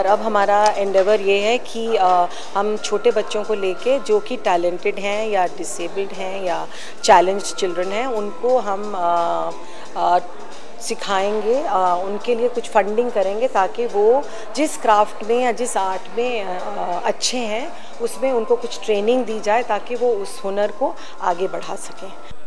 अब हमारा एंडेवर ये है कि हम छोटे बच्चों को लेके जो कि टैलेंटेड हैं या डिसेबल्ड हैं या चैलेंज्ड चिल्ड्रन हैं, उनको हम सिखाएंगे, उनके लिए कुछ फंडिंग करेंगे ताकि वो जिस क्राफ्ट में या जिस आर्ट में अच्छे हैं उसमें उनको कुछ ट्रेनिंग दी जाए ताकि वो उस हुनर को आगे बढ़ा सकें।